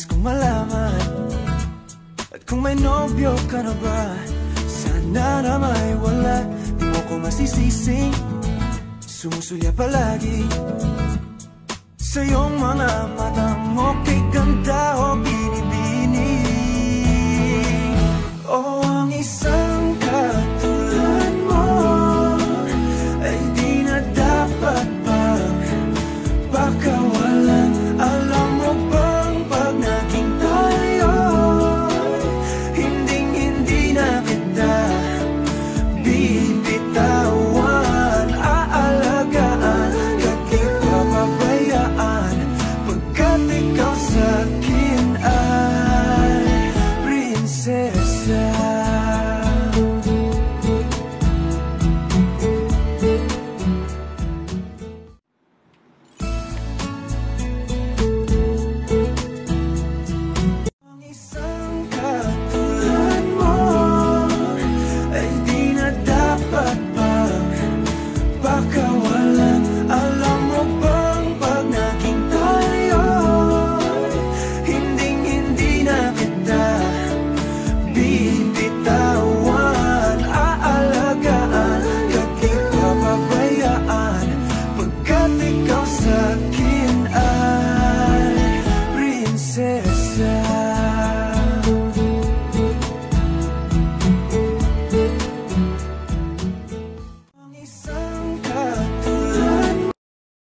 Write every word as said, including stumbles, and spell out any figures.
Nais kong malaman at kung may nobyo ka na ba, sana na may wala. Di mo ko masisising sumusulya palagi sa iyong mga mata mo, kay ganda o binibini. O ang isang katulad mo ay di na dapat pa baka